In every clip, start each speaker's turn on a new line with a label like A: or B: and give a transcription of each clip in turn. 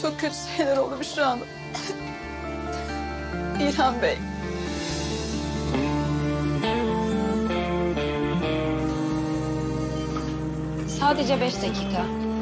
A: çok kötü şeyler oldu Büşra Hanım. İlhan Bey.
B: Sadece 5 dakika.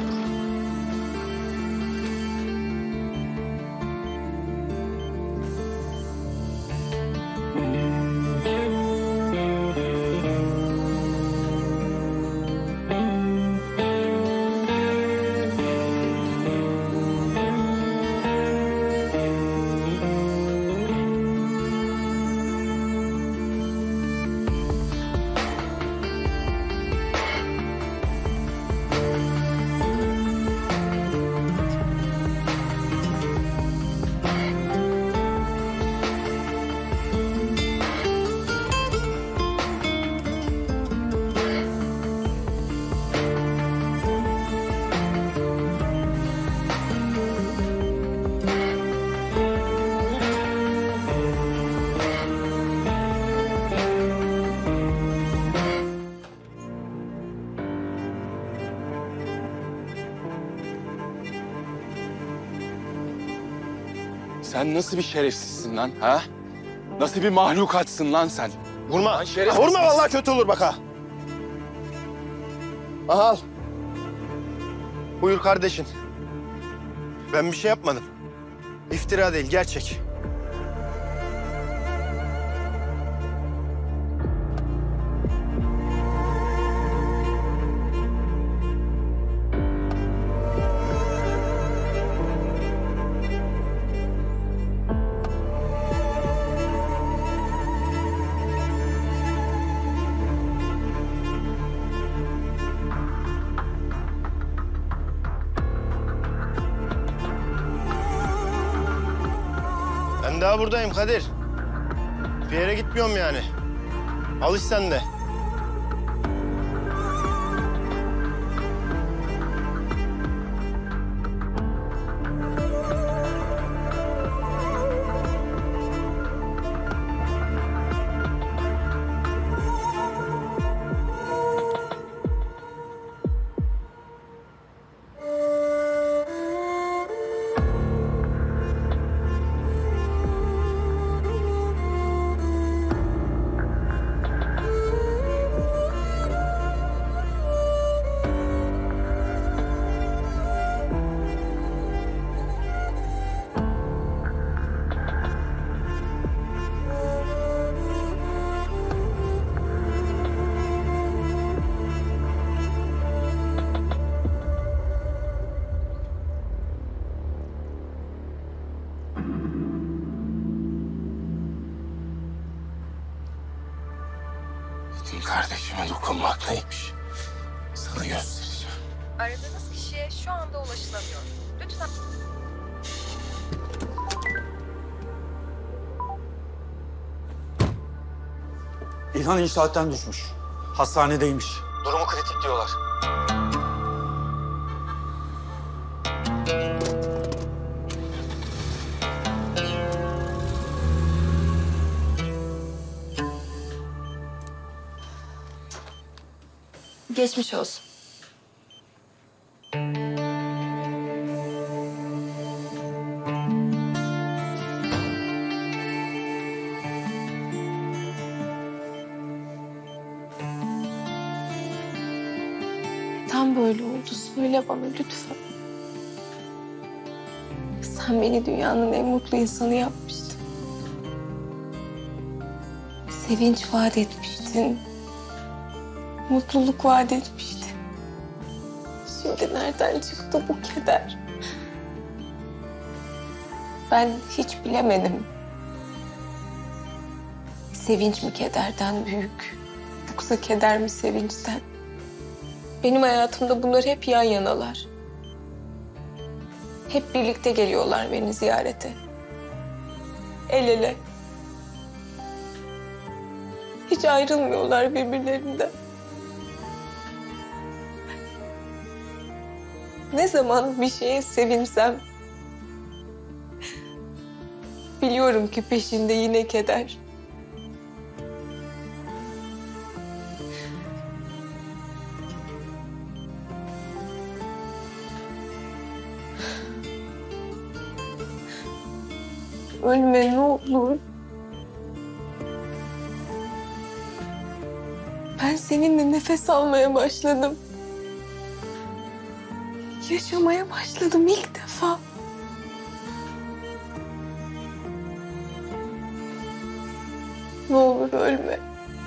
C: Sen nasıl bir şerefsizsin lan ha? Nasıl bir mahlukatsın lan sen?
D: Vurma.
C: Lan şerefsiz.
D: Vurma vallahi kötü olur bak ha. Aha al. Buyur kardeşin. Ben bir şey yapmadım. İftira değil, gerçek. Ben daha buradayım Kadir. Bir yere gitmiyorum yani. Alış sen de.
C: Bütün kardeşime dokunmak neymiş? Sana göstereceğim.
E: Aradığınız kişiye şu anda ulaşılamıyor. Lütfen...
F: İlhan inşaattan düşmüş. Hastanedeymiş.
D: Durumu kritik diyorlar.
A: Geçmiş olsun. Tam böyle oldu. Söyle bana lütfen. Sen beni dünyanın en mutlu insanı yapmıştın. Sevinç vaat etmiştin. Mutluluk vaat etmiştin. Şimdi nereden çıktı bu keder? Ben hiç bilemedim. Sevinç mi kederden büyük? Yoksa keder mi sevinçten? Benim hayatımda bunlar hep yan yanalar. Hep birlikte geliyorlar beni ziyarete. El ele. Hiç ayrılmıyorlar birbirlerinden. Ne zaman bir şeye sevinsem... biliyorum ki peşinde yine keder. ölme ne olur. Ben seninle nefes almaya başladım. Yaşamaya başladım ilk defa. Ne olur ölme.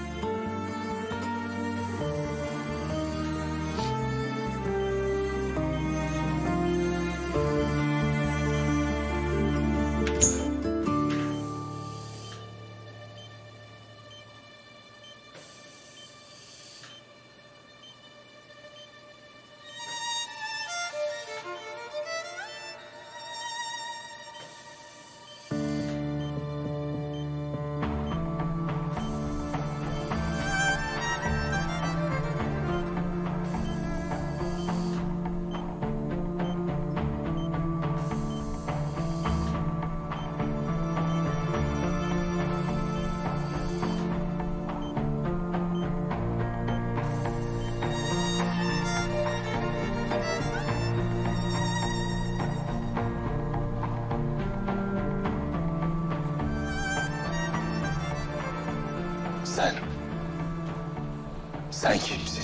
C: Sen kimsin?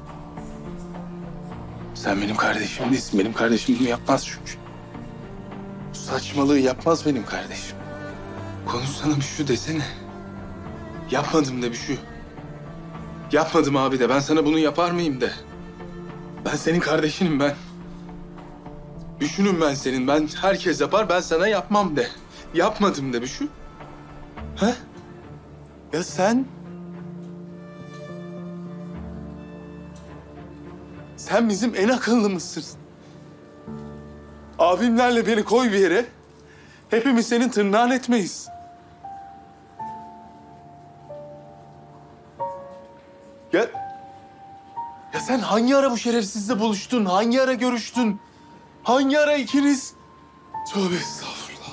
C: Sen benim kardeşim değilsin. Benim kardeşim bunu yapmaz çünkü. Bu saçmalığı yapmaz benim kardeşim. Konuşsana bir şu desene. Yapmadım de bir şu. Yapmadım abi de. Ben sana bunu yapar mıyım de. Ben senin kardeşinim ben. Düşünün ben senin. Ben herkes yapar. Ben sana yapmam de. Yapmadım de bir şu. Ha? Ya sen... Sen bizim en akıllımızsın. Abimlerle beni koy bir yere. Hepimiz senin tırnağın etmeyiz. Ya sen hangi ara bu şerefsizle buluştun? Hangi ara görüştün? Hangi ara ikiniz? Tövbe estağfurullah.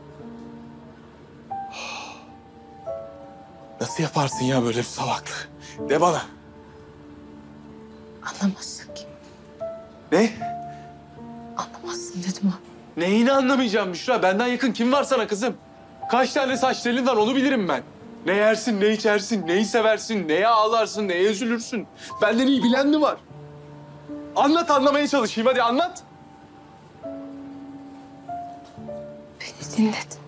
C: Nasıl yaparsın ya böyle bir salaklığı? De bana.
A: Anlamazsın ki.
C: Ne?
A: Anlamazsın dedim ha.
C: Neyini anlamayacağım Büşra? Benden yakın kim var sana kızım? Kaç tane saç telin var onu bilirim ben. Ne yersin, ne içersin, neyi seversin, neye ağlarsın, neye üzülürsün. Benden iyi bilen mi var? Anlat, anlamaya çalışayım. Hadi anlat.
A: Beni dinlet.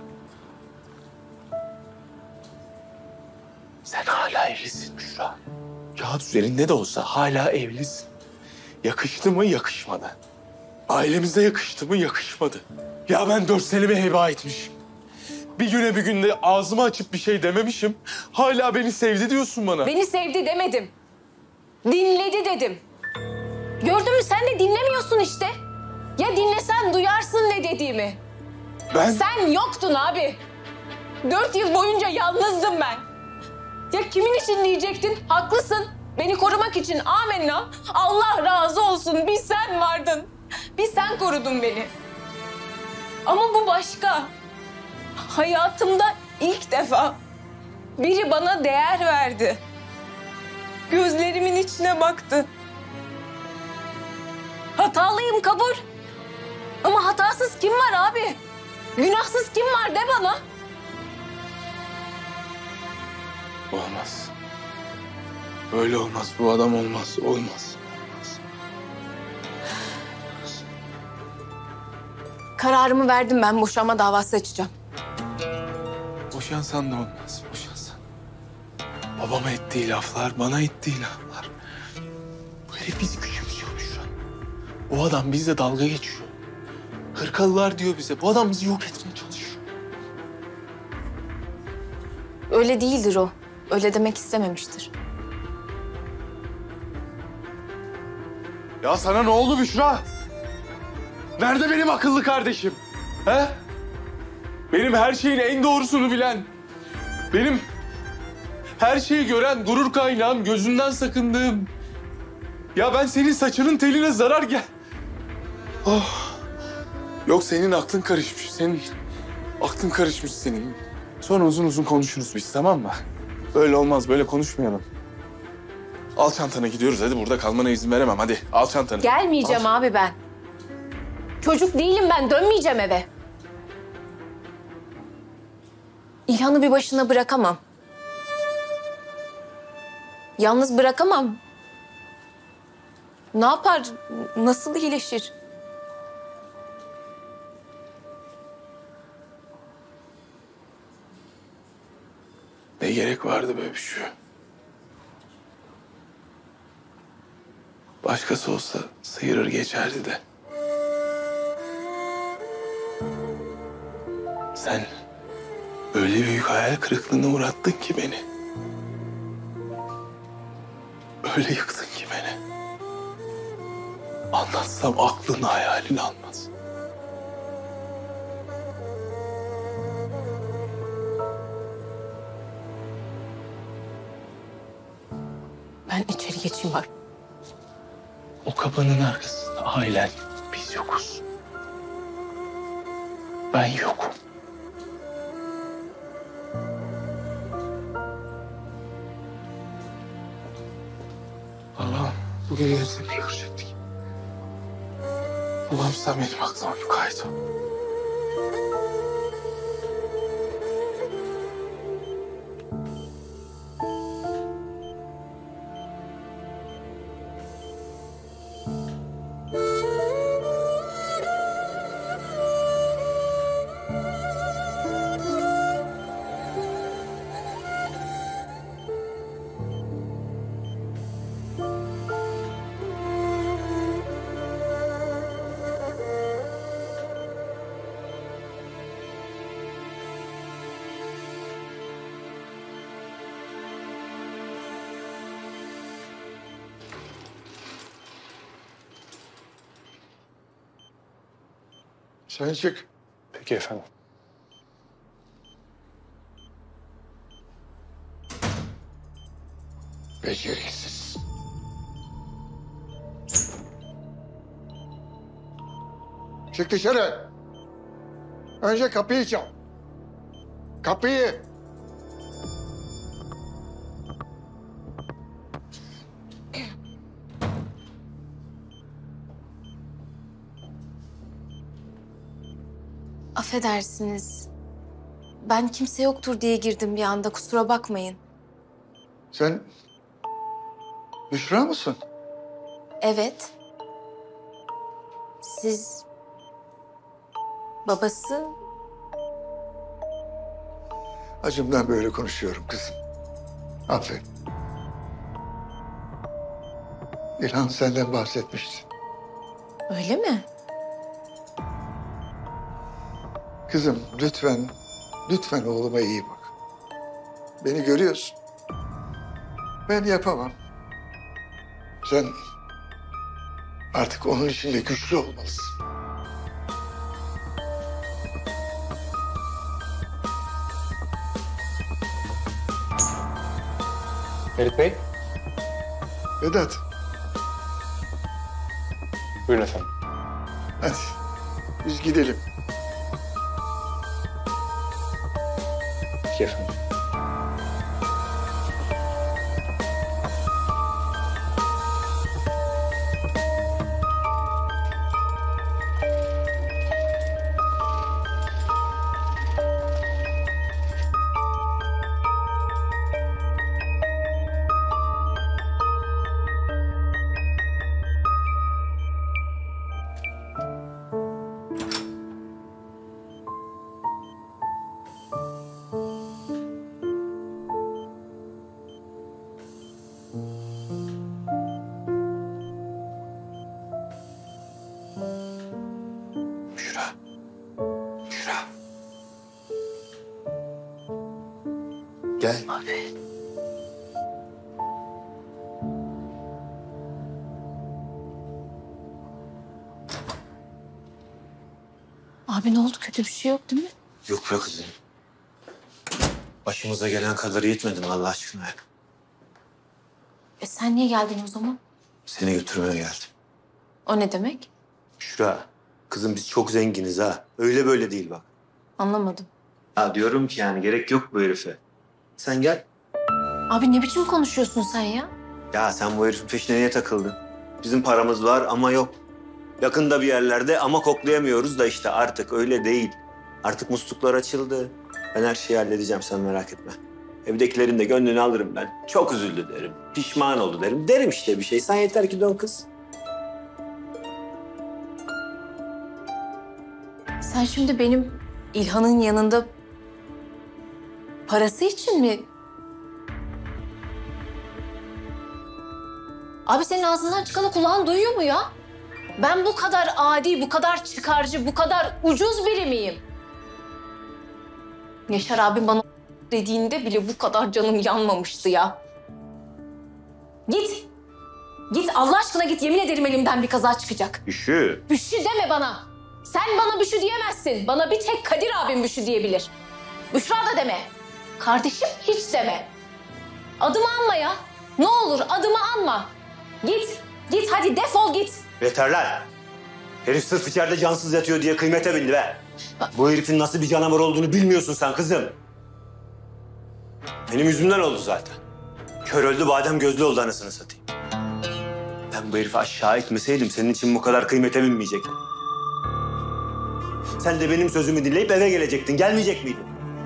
C: Sen hala evlisin Büşra. Kağıt üzerinde de olsa hala evlisin. Yakıştı mı, yakışmadı. Ailemize yakıştı mı, yakışmadı. Ya ben 4 senemi heba etmişim. Bir güne bir günde ağzımı açıp bir şey dememişim. Hala beni sevdi diyorsun bana.
B: Beni sevdi demedim. Dinledi dedim. Gördün mü sen de dinlemiyorsun işte. Ya dinlesen duyarsın ne dediğimi.
C: Ben...
B: Sen yoktun abi. 4 yıl boyunca yalnızdım ben. Ya kimin için diyecektin? Haklısın. Beni korumak için amenna. Allah razı olsun. Bir sen vardın. Bir sen korudun beni. Ama bu başka. Hayatımda ilk defa biri bana değer verdi. Gözlerimin içine baktı. Hatalıyım kabul. Ama hatasız kim var abi? Günahsız kim var de bana.
C: Olmaz. Öyle olmaz. Bu adam olmaz. Olmaz.
A: Kararımı verdim ben. Boşanma davası açacağım.
C: Boşansan da olmaz. Boşansan. Babama ettiği laflar, bana ettiği laflar. Bu herif bizi küçümsüyor Büşra. O adam bizle dalga geçiyor. Hırkalılar diyor bize. Bu adam bizi yok etmeye çalışıyor.
A: Öyle değildir o. Öyle demek istememiştir.
C: Ya sana ne oldu Büşra? Nerede benim akıllı kardeşim? He? Benim her şeyin en doğrusunu bilen, benim her şeyi gören, gurur kaynağım, gözünden sakındığım. Ya ben senin saçının teline zarar gel... Oh. Yok senin aklın karışmış, senin aklın karışmış senin. Sonra uzun uzun konuşuruz biz, tamam mı? Böyle olmaz, böyle konuşmayalım. Al çantanı gidiyoruz, hadi burada kalmana izin veremem, hadi al çantanı.
A: Gelmeyeceğim abi ben. Çocuk değilim ben. Dönmeyeceğim eve. İlhan'ı bir başına bırakamam. Yalnız bırakamam. Ne yapar? Nasıl iyileşir?
C: Ne gerek vardı böyle bir şey? Başkası olsa sıyırır geçerdi de. Sen öyle büyük hayal kırıklığına uğrattın ki beni. Öyle yıktın ki beni. Anlatsam aklın hayalini almaz.
A: Ben içeri geçeyim bak.
C: O kapının arkasında ailen, biz yokuz. Ben yokum. Allah'ım bu gece seni görecektik. Allah'ım sen benim aklıma bir kaydı.
G: Sen çık.
C: Peki efendim.
G: Beceriksiz. Çık dışarı. Önce kapıyı çal. Kapıyı.
A: Affedersiniz. Ben kimse yoktur diye girdim bir anda. Kusura bakmayın.
G: Sen Büşra mısın?
A: Evet. Siz babası.
G: Acımdan böyle konuşuyorum kızım. Affet. İlhan senden bahsetmişti.
A: Öyle mi?
G: Kızım lütfen, lütfen oğluma iyi bak. Beni görüyorsun. Ben yapamam. Sen artık onun içinde güçlü olmalısın.
C: Ferit Bey.
G: Vedat,
C: Buyurun efendim.
G: hadi biz gidelim.
C: Peki efendim. Büşra. Büşra.
D: Gel.
A: Abi ne oldu? Kötü bir şey yok değil mi?
F: Yok be kızım. Başımıza gelen kadarı yetmedi mi Allah aşkına?
A: Sen niye geldin o zaman?
F: Seni götürmeye geldim.
A: O ne demek?
F: Büşra, kızım biz çok zenginiz ha. Öyle böyle değil bak.
A: Anlamadım.
F: Ha diyorum ki yani gerek yok bu herife. Sen gel.
A: Abi ne biçim konuşuyorsun sen ya?
F: Ya sen bu herifin peşine niye takıldın? Bizim paramız var ama yok. Yakında bir yerlerde ama koklayamıyoruz da işte artık öyle değil. Artık musluklar açıldı. Ben her şeyi halledeceğim, sen merak etme. Evdekilerin de gönlünü alırım ben. Çok üzüldü derim, pişman oldu derim. Derim işte bir şey. Sen yeter ki dön kız.
B: Sen şimdi benim İlhan'ın yanında parası için mi? Abi senin ağzından çıkanı kulağın duyuyor mu ya? Ben bu kadar adi, bu kadar çıkarcı, bu kadar ucuz biri miyim? Yaşar abim bana dediğinde bile bu kadar canım yanmamıştı ya. Git. Git Allah aşkına git. Yemin ederim elimden bir kaza çıkacak.
F: Büşü.
B: Büşü deme bana. Sen bana Büşü diyemezsin. Bana bir tek Kadir abim Büşü diyebilir. Büşra da deme. Kardeşim hiç deme. Adımı anma ya. Ne olur adımı anma. Git. Git hadi defol git.
F: Yeter lan. Herif sırf içeride cansız yatıyor diye kıymete bindi be. Bu herifin nasıl bir canavar olduğunu bilmiyorsun sen kızım. Benim yüzümden oldu zaten. Kör öldü, badem gözlü oldu anasını satayım. Ben bu herifi aşağı etmeseydim senin için bu kadar kıymete binmeyecektim. Sen de benim sözümü dinleyip eve gelecektin, gelmeyecek miydin?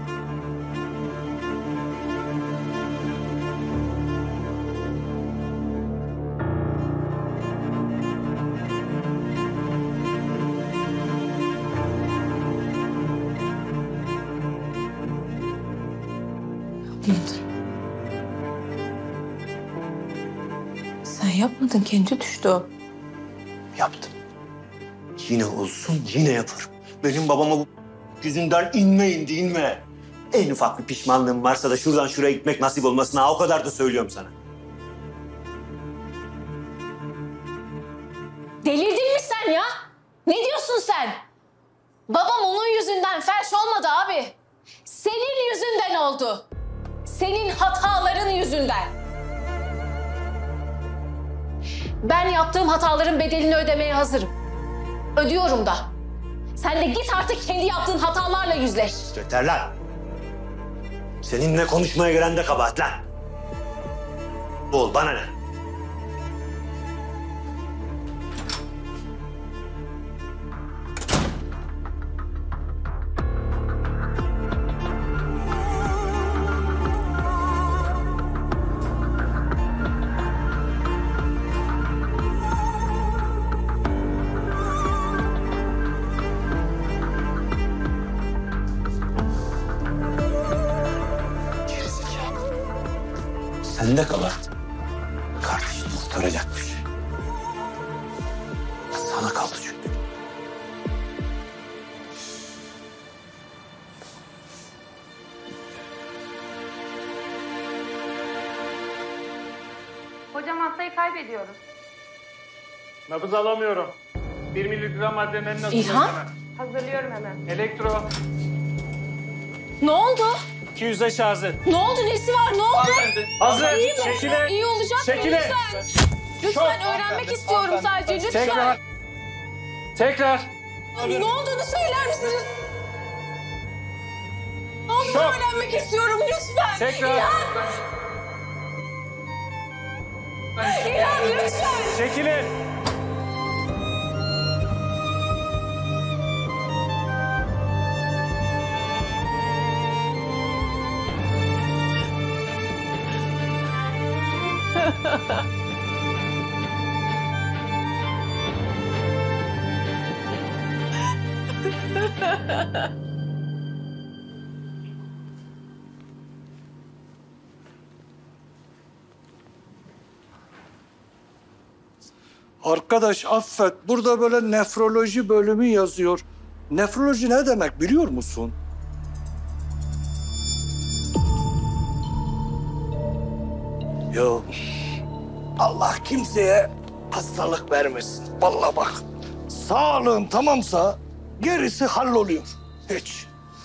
A: Sen yapmadın, kendi düştü o.
F: Yaptım. Yine olsun, yine yaparım. Benim babama bu yüzünden inme. En ufak bir pişmanlığım varsa da şuradan şuraya gitmek nasip olmasın ha, o kadar da söylüyorum sana.
B: Delirdin mi sen ya? Ne diyorsun sen? Babam onun yüzünden felç olmadı abi. Senin yüzünden oldu. Senin hataların yüzünden. Ben yaptığım hataların bedelini ödemeye hazırım. Ödüyorum da. Sen de git artık kendi yaptığın hatalarla yüzleş.
F: Yeter lan. Seninle konuşmaya gelen de kabahat lan. Ol bana ne? Sende kabahat. Kardeşini kurtaracakmış. Sana kaldı çünkü.
E: Hocam hastayı kaybediyoruz.
H: Nabız alamıyorum. 1 miligram maddenin en az
B: İlhan?
E: Hazırlıyorum hemen.
H: Elektro.
B: Ne oldu?
H: 200'e şarjı.
B: Ne oldu? Nesi var? Ne oldu?
H: Hazır.
B: İyi mi?
H: Çekile.
B: İyi olacak mı?
H: Çekile.
B: Lütfen. Lütfen öğrenmek istiyorum sadece. Lütfen.
H: Tekrar.
B: Ne olduğunu söyler misiniz? Ne olduğunu öğrenmek istiyorum lütfen.
H: Tekrar.
B: İlhan lütfen.
H: Çekilin.
I: Arkadaş affet, burada böyle nefroloji bölümü yazıyor. Nefroloji ne demek biliyor musun? Ya Allah kimseye hastalık vermesin. Vallahi bak, sağlığın tamamsa gerisi halloluyor. Hiç.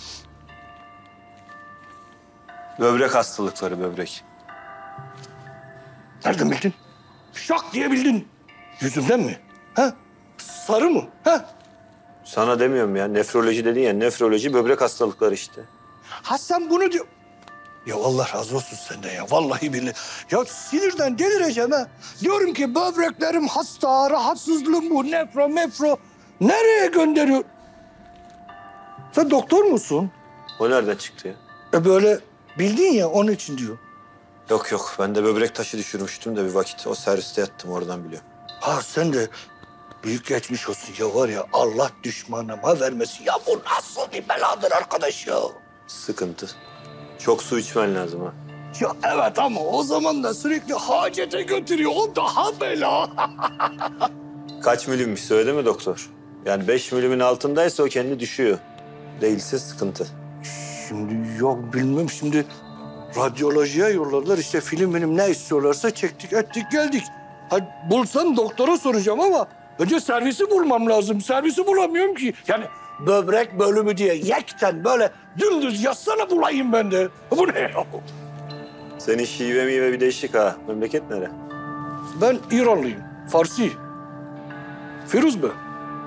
F: Böbrek hastalıkları, böbrek.
I: Nereden bildin? Şak diye bildin. Yüzümden mi? Ha? Sarı mı? Ha?
F: Sana demiyorum ya, nefroloji dedin ya, nefroloji böbrek hastalıkları işte.
I: Ha sen bunu diyor. Ya Allah razı olsun senden ya. Vallahi billahi. Ya sinirden delireceğim ha. Diyorum ki böbreklerim hasta, rahatsızlığım bu, nefro. Nereye gönderiyor? Sen doktor musun?
F: O nereden çıktı ya?
I: Böyle bildin ya onun için diyor.
F: Yok yok, ben de böbrek taşı düşürmüştüm de bir vakit. O serviste yattım, oradan biliyorum.
I: Ha sen de büyük geçmiş olsun ya var ya Allah düşmanıma vermesin. Ya bu nasıl bir beladır arkadaş ya?
F: Sıkıntı. Çok su içmen lazım ha.
I: Ya evet ama o zaman da sürekli hacete götürüyor. O daha bela.
F: Kaç milimmiş söyledi mi doktor? Yani 5 milimin altındaysa o kendi düşüyor. Değilse sıkıntı.
I: Şimdi yok bilmem şimdi radyolojiye yolladılar işte film ne istiyorlarsa çektik ettik geldik. Ha, bulsam doktora soracağım ama önce servisi bulmam lazım. Servisi bulamıyorum ki. Yani böbrek bölümü diye yekten böyle dümdüz yazsana bulayım ben de. Bu ne ya?
F: Senin şive mive bir değişik ha. Memleket nere?
I: Ben İranlıyım. Farsi. Firuz Bey.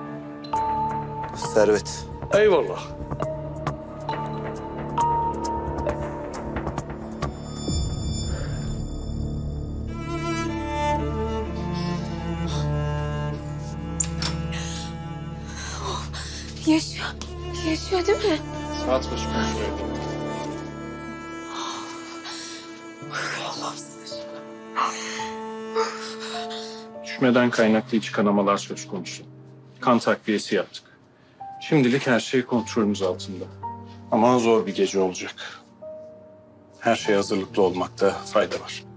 F: Servet.
I: Eyvallah.
A: Yaşıyor. Yaşıyor değil mi?
H: Saat başı kontrol edin. Düşmeden kaynaklı iç kanamalar söz konusu. Kan takviyesi yaptık. Şimdilik her şey kontrolümüz altında. Ama zor bir gece olacak. Her şeye hazırlıklı olmakta fayda var.